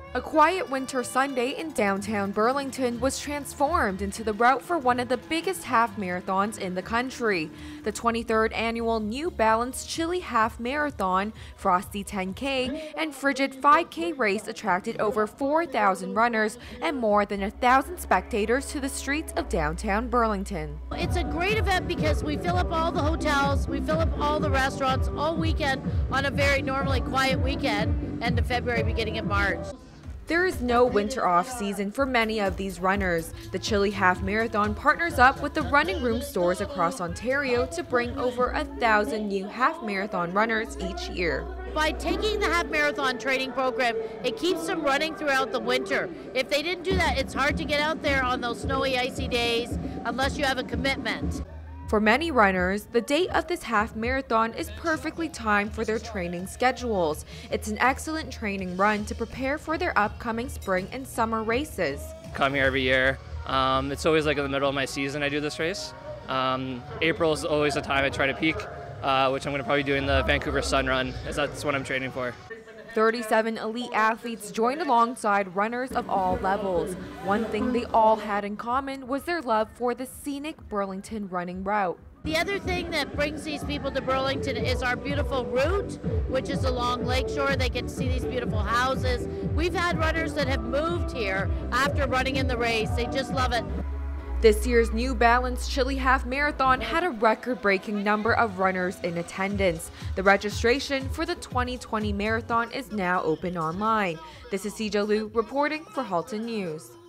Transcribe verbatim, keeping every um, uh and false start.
A quiet winter Sunday in downtown Burlington was transformed into the route for one of the biggest half marathons in the country. The twenty-third annual New Balance Chili Half Marathon, Frosty ten K, and Frigid five K race attracted over four thousand runners and more than one thousand spectators to the streets of downtown Burlington. It's a great event because we fill up all the hotels, we fill up all the restaurants all weekend on a very normally quiet weekend, end of February, beginning of March. There is no winter off season for many of these runners. The Chili Half Marathon partners up with the Running Room stores across Ontario to bring over a thousand new half marathon runners each year. By taking the half marathon training program, it keeps them running throughout the winter. If they didn't do that, it's hard to get out there on those snowy, icy days unless you have a commitment. For many runners, the date of this half marathon is perfectly timed for their training schedules. It's an excellent training run to prepare for their upcoming spring and summer races. Come here every year. Um, it's always like in the middle of my season I do this race. Um, April is always the time I try to peak, uh, which I'm going to probably do in the Vancouver Sun Run, as that's what I'm training for. thirty-seven elite athletes joined alongside runners of all levels. One thing they all had in common was their love for the scenic Burlington running route. The other thing that brings these people to Burlington is our beautiful route, which is along Lakeshore. They get to see these beautiful houses. We've had runners that have moved here after running in the race. They just love it. This year's New Balance Chili Half Marathon had a record-breaking number of runners in attendance. The registration for the twenty twenty marathon is now open online. This is C J Liu reporting for Halton News.